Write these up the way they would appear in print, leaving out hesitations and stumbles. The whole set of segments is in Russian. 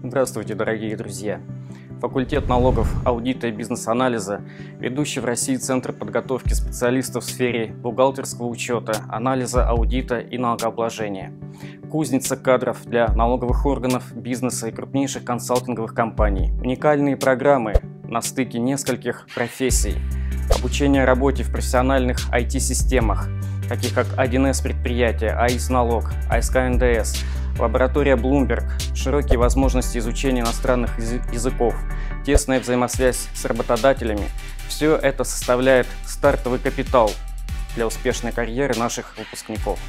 Здравствуйте, дорогие друзья! Факультет налогов, аудита и бизнес-анализа, ведущий в России Центр подготовки специалистов в сфере бухгалтерского учета, анализа, аудита и налогообложения. Кузница кадров для налоговых органов, бизнеса и крупнейших консалтинговых компаний. Уникальные программы на стыке нескольких профессий. Обучение работе в профессиональных IT-системах, таких как 1С предприятия, АИС налог, АСК НДС, лаборатория Bloomberg, широкие возможности изучения иностранных языков, тесная взаимосвязь с работодателями – все это составляет стартовый капитал для успешной карьеры наших выпускников.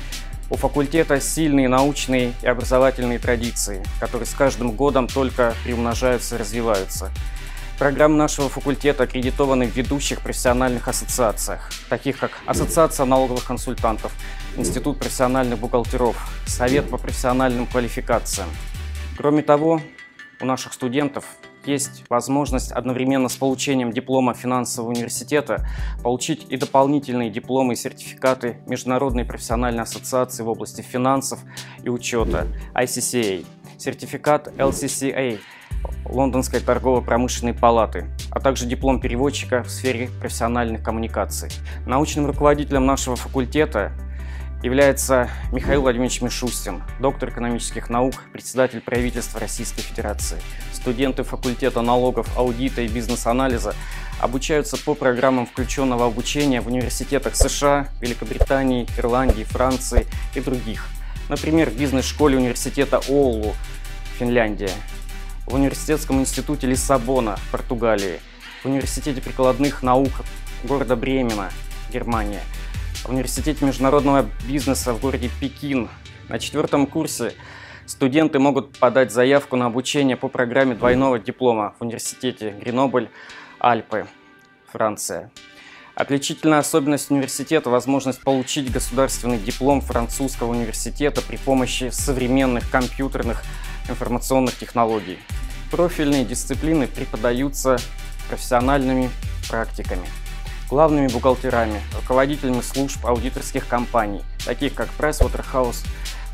У факультета сильные научные и образовательные традиции, которые с каждым годом только приумножаются и развиваются. Программы нашего факультета аккредитованы в ведущих профессиональных ассоциациях, таких как Ассоциация налоговых консультантов, Институт профессиональных бухгалтеров, Совет по профессиональным квалификациям. Кроме того, у наших студентов есть возможность одновременно с получением диплома финансового университета получить и дополнительные дипломы и сертификаты Международной профессиональной ассоциации в области финансов и учета ICCA, сертификат LCCA Лондонской торгово-промышленной палаты, а также диплом переводчика в сфере профессиональных коммуникаций. Научным руководителем нашего факультета является Михаил Владимирович Мишустин, доктор экономических наук, председатель правительства Российской Федерации. Студенты факультета налогов, аудита и бизнес-анализа обучаются по программам включенного обучения в университетах США, Великобритании, Ирландии, Франции и других. Например, в бизнес-школе университета Оулу, Финляндия, в Университетском институте Лиссабона, Португалии, в Университете прикладных наук города Бремена, Германия, в Университете международного бизнеса в городе Пекин. На 4-м курсе студенты могут подать заявку на обучение по программе двойного диплома в Университете Гренобль, Альпы, Франция. Отличительная особенность университета – возможность получить государственный диплом французского университета при помощи современных компьютерных информационных технологий. Профильные дисциплины преподаются профессиональными практиками, главными бухгалтерами, руководителями служб аудиторских компаний, таких как PricewaterhouseCoopers,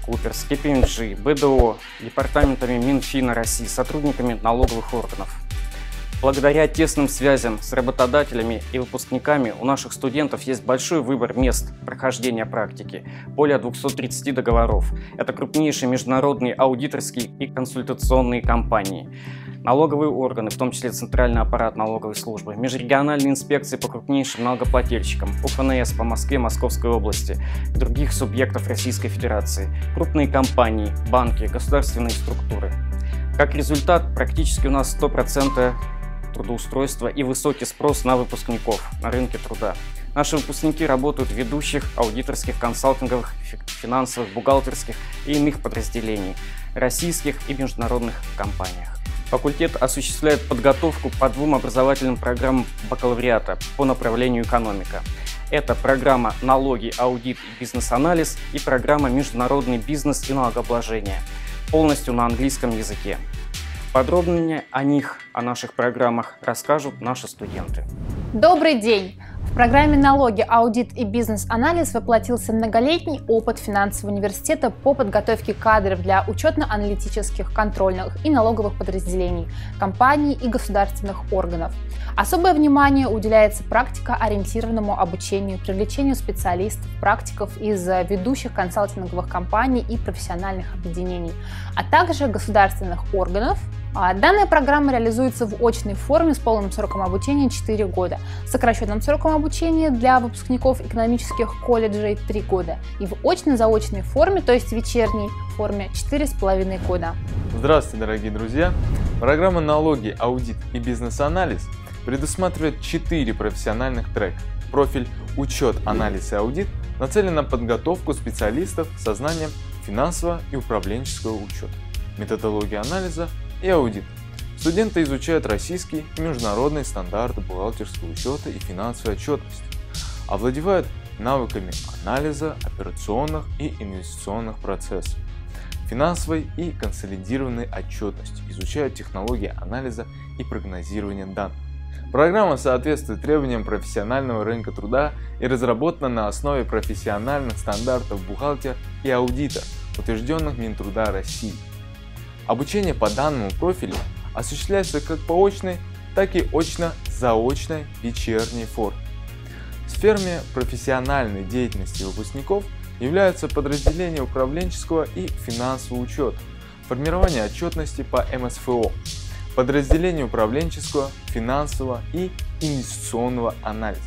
KPMG, БДО, департаментами Минфина России, сотрудниками налоговых органов. Благодаря тесным связям с работодателями и выпускниками у наших студентов есть большой выбор мест прохождения практики, более 230 договоров. Это крупнейшие международные аудиторские и консультационные компании, налоговые органы, в том числе Центральный аппарат налоговой службы, межрегиональные инспекции по крупнейшим налогоплательщикам, УФНС по Москве, Московской области и других субъектов Российской Федерации, крупные компании, банки, государственные структуры. Как результат, практически у нас 100% трудоустройства и высокий спрос на выпускников на рынке труда. Наши выпускники работают в ведущих аудиторских, консалтинговых, финансовых, бухгалтерских и иных подразделений, российских и международных компаниях. Факультет осуществляет подготовку по 2 образовательным программам бакалавриата по направлению экономика. Это программа «Налоги, аудит и бизнес-анализ» и программа «Международный бизнес и налогообложение», полностью на английском языке. Подробнее о них, о наших программах расскажут наши студенты. Добрый день! В программе «Налоги, аудит и бизнес-анализ» воплотился многолетний опыт финансового университета по подготовке кадров для учетно-аналитических, контрольных и налоговых подразделений, компаний и государственных органов. Особое внимание уделяется практикоориентированному обучению, привлечению специалистов, практиков из ведущих консалтинговых компаний и профессиональных объединений, а также государственных органов. Данная программа реализуется в очной форме с полным сроком обучения 4 года, сокращенным сроком обучения для выпускников экономических колледжей 3 года и в очно-заочной форме, то есть вечерней форме 4,5 года. Здравствуйте, дорогие друзья! Программа «Налоги, аудит и бизнес-анализ» предусматривает 4 профессиональных трека. Профиль «Учет, анализ и аудит» нацелен на подготовку специалистов со знанием финансового и управленческого учета, методологии анализа и аудит. Студенты изучают российские и международные стандарты бухгалтерского учета и финансовой отчетности, овладевают навыками анализа операционных и инвестиционных процессов, финансовой и консолидированной отчетности, изучают технологии анализа и прогнозирования данных. Программа соответствует требованиям профессионального рынка труда и разработана на основе профессиональных стандартов бухгалтера и аудитора, утвержденных Минтруда России. Обучение по данному профилю осуществляется как по очной, так и очно-заочной вечерней форме. Сферами профессиональной деятельности выпускников являются подразделения управленческого и финансового учета, формирование отчетности по МСФО, подразделения управленческого, финансового и инвестиционного анализа,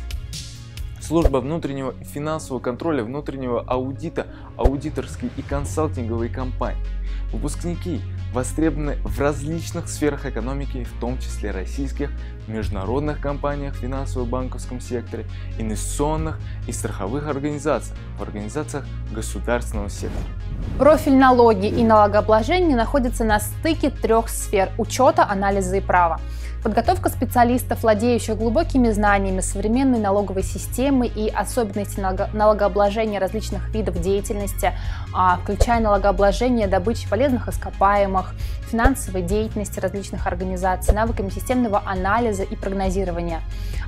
служба внутреннего и финансового контроля, внутреннего аудита, аудиторские и консалтинговые компании. Выпускники востребованы в различных сферах экономики, в том числе российских, международных компаниях, финансово-банковском секторе, инвестиционных и страховых организациях, в организациях государственного сектора. Профиль налоги и налогообложения находится на стыке трех сфер – учета, анализа и права. Подготовка специалистов, владеющих глубокими знаниями современной налоговой системы и особенностей налогообложения различных видов деятельности, включая налогообложение добычи полезных ископаемых, финансовой деятельности различных организаций, навыками системного анализа и прогнозирования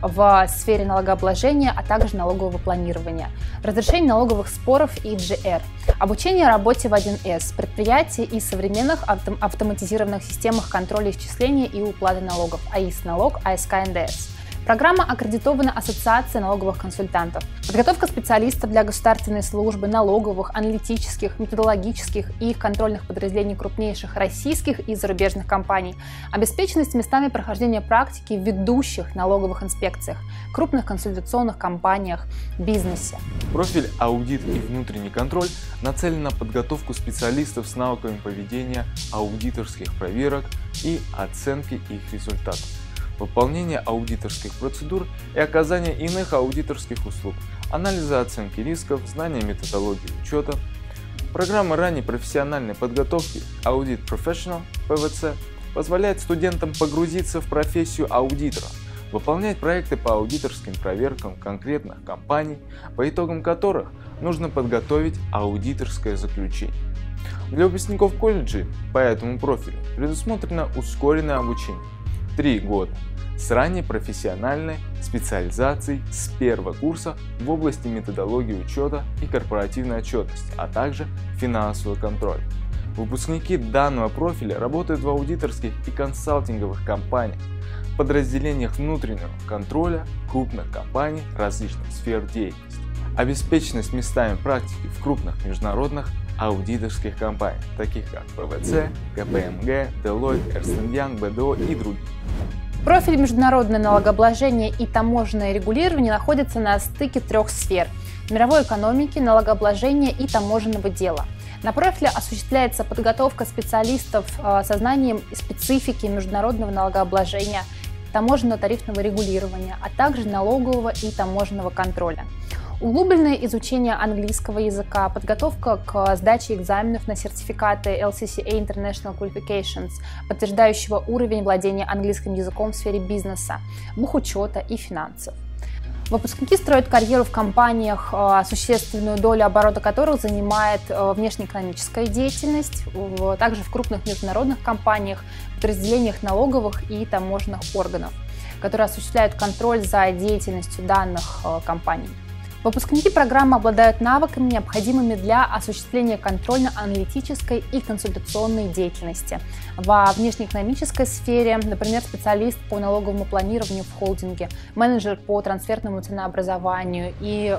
в сфере налогообложения, а также налогового планирования, разрешение налоговых споров и GR, обучение работе в 1С, предприятия и современных автоматизированных системах контроля исчисления и уплаты налогов, АИС-налог, АСК НДС. Программа аккредитована Ассоциацией налоговых консультантов. Подготовка специалистов для государственной службы, налоговых, аналитических, методологических и их контрольных подразделений крупнейших российских и зарубежных компаний. Обеспеченность местами прохождения практики в ведущих налоговых инспекциях, крупных консультационных компаниях, бизнесе. Профиль аудит и внутренний контроль нацелен на подготовку специалистов с навыками поведения аудиторских проверок и оценки их результатов, выполнение аудиторских процедур и оказание иных аудиторских услуг, анализа оценки рисков, знания методологии учета. Программа ранней профессиональной подготовки Audit Professional (ПВЦ) позволяет студентам погрузиться в профессию аудитора, выполнять проекты по аудиторским проверкам конкретных компаний, по итогам которых нужно подготовить аудиторское заключение. Для выпускников колледжей по этому профилю предусмотрено ускоренное обучение 3 года с ранней профессиональной специализацией с первого курса в области методологии учета и корпоративной отчетности, а также финансового контроля. Выпускники данного профиля работают в аудиторских и консалтинговых компаниях, подразделениях внутреннего контроля крупных компаний различных сфер деятельности. Обеспеченность местами практики в крупных международных аудиторских компаниях, таких как ПВЦ, КПМГ, Deloitte, Ernst & Young, БДО и другие. Профиль международное налогообложение и таможенное регулирование находится на стыке трех сфер – мировой экономики, налогообложения и таможенного дела. На профиле осуществляется подготовка специалистов со знанием специфики международного налогообложения, таможенного тарифного регулирования, а также налогового и таможенного контроля. Углубленное изучение английского языка, подготовка к сдаче экзаменов на сертификаты LCCA International Qualifications, подтверждающего уровень владения английским языком в сфере бизнеса, бухучета и финансов. Выпускники строят карьеру в компаниях, существенную долю оборота которых занимает внешнеэкономическая деятельность, также в крупных международных компаниях, подразделениях налоговых и таможенных органов, которые осуществляют контроль за деятельностью данных компаний. Выпускники программы обладают навыками, необходимыми для осуществления контрольно-аналитической и консультационной деятельности. Во внешнеэкономической сфере, например, специалист по налоговому планированию в холдинге, менеджер по трансферному ценообразованию и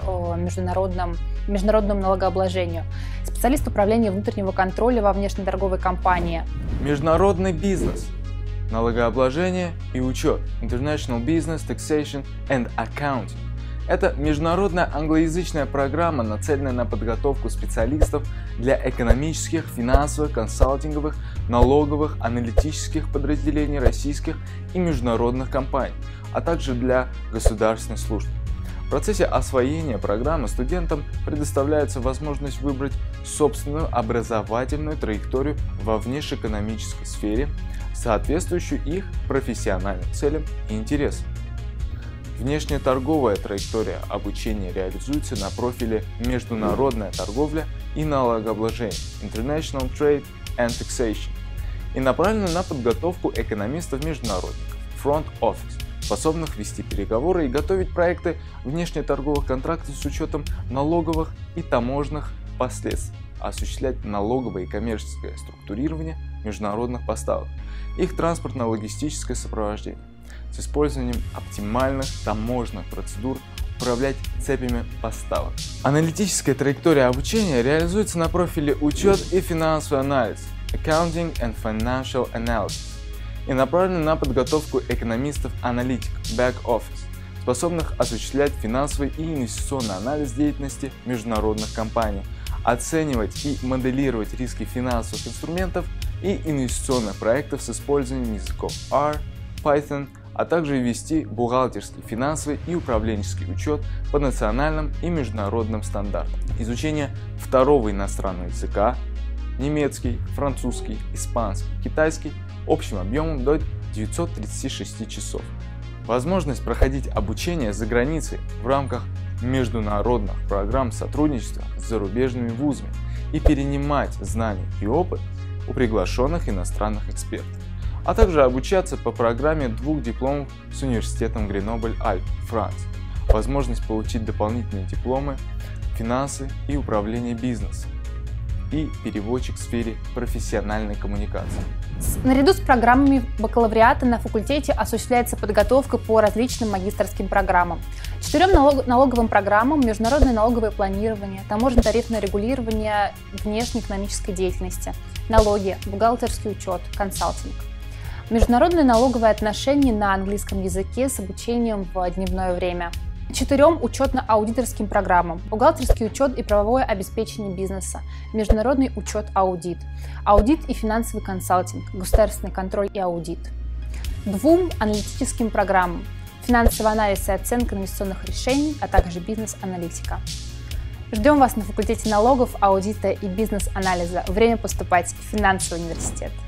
международному налогообложению, специалист управления внутреннего контроля во внешнеторговой компании. Международный бизнес, налогообложение и учет, International Business, Taxation and Accounting. Это международная англоязычная программа, нацеленная на подготовку специалистов для экономических, финансовых, консалтинговых, налоговых, аналитических подразделений российских и международных компаний, а также для государственной службы. В процессе освоения программы студентам предоставляется возможность выбрать собственную образовательную траекторию во внешнеэкономической сфере, соответствующую их профессиональным целям и интересам. Внешнеторговая траектория обучения реализуется на профиле «Международная торговля и налогообложение» International Trade and Taxation и направлена на подготовку экономистов-международников Front Office, способных вести переговоры и готовить проекты внешнеторговых контрактов с учетом налоговых и таможенных последствий, осуществлять налоговое и коммерческое структурирование международных поставок, их транспортно-логистическое сопровождение. С использованием оптимальных таможенных процедур управлять цепями поставок. Аналитическая траектория обучения реализуется на профиле «Учет и финансовый анализ» Accounting and Financial Analysis и направлена на подготовку экономистов-аналитиков Back Office, способных осуществлять финансовый и инвестиционный анализ деятельности международных компаний, оценивать и моделировать риски финансовых инструментов и инвестиционных проектов с использованием языков R, Python, а также вести бухгалтерский, финансовый и управленческий учет по национальным и международным стандартам. Изучение второго иностранного языка – немецкий, французский, испанский, китайский – общим объемом до 936 часов. Возможность проходить обучение за границей в рамках международных программ сотрудничества с зарубежными вузами и перенимать знания и опыт у приглашенных иностранных экспертов, а также обучаться по программе 2 дипломов с университетом Гренобль-Альпы, Франция, возможность получить дополнительные дипломы «Финансы и управление бизнесом» и переводчик в сфере профессиональной коммуникации. Наряду с программами бакалавриата на факультете осуществляется подготовка по различным магистерским программам. 4 налоговым программам: международное налоговое планирование, таможенно-тарифное регулирование внешнеэкономической деятельности, налоги, бухгалтерский учет, консалтинг. Международные налоговые отношения на английском языке с обучением в дневное время. 4 учетно-аудиторским программам: бухгалтерский учет и правовое обеспечение бизнеса, международный учет аудит, аудит и финансовый консалтинг, государственный контроль и аудит. 2 аналитическим программам: финансовый анализ и оценка инвестиционных решений, а также бизнес-аналитика. Ждем вас на факультете налогов, аудита и бизнес-анализа. Время поступать в финансовый университет.